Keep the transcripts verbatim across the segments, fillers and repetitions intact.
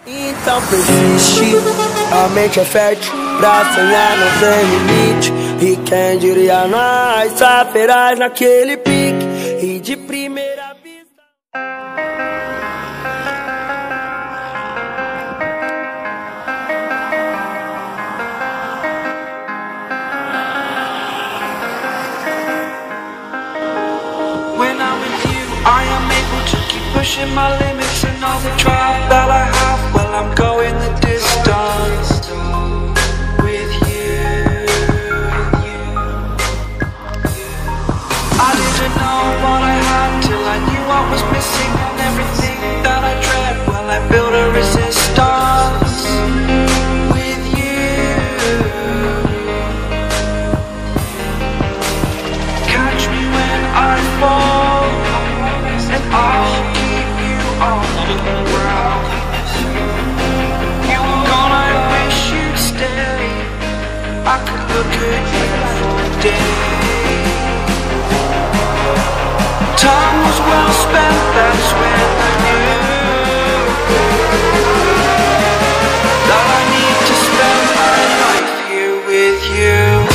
Então persiste, a mente é fértil pra sonhar, não tem limite. E quem diria nós, saferás naquele pique e de primeira vista. When I'm with you, I am able to keep pushing my limits and all the drive that I have. Well, I'm going the distance with you. I didn't know what I had till I knew I was missing, and everything that I dread, well, I built a resistance with you. Catch me when I fall, and I'll keep you on the ground. You were gone, I wish you'd stay. I could look at you for days. Time was well spent, that's when I knew that I need to spend my life here with you.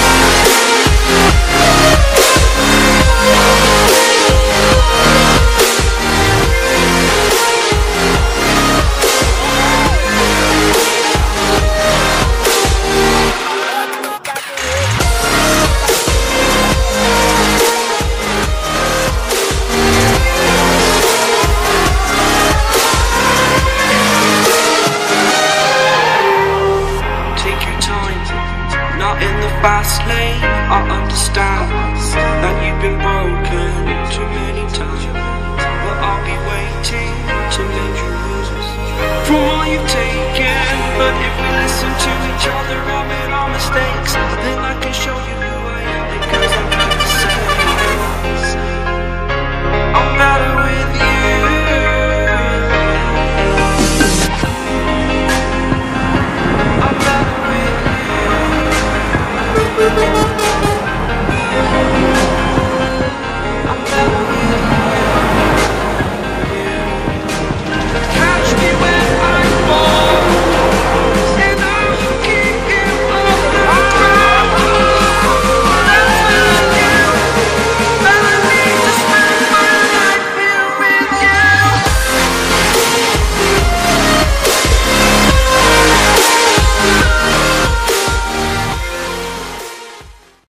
Fast lane, I understand that you've been broken too many times, but I'll be waiting to mend your bruises from all you've taken. But if we listen to each other, I'll admit our mistakes, then I can show you who I am, because I'm not the same. I'm better with you.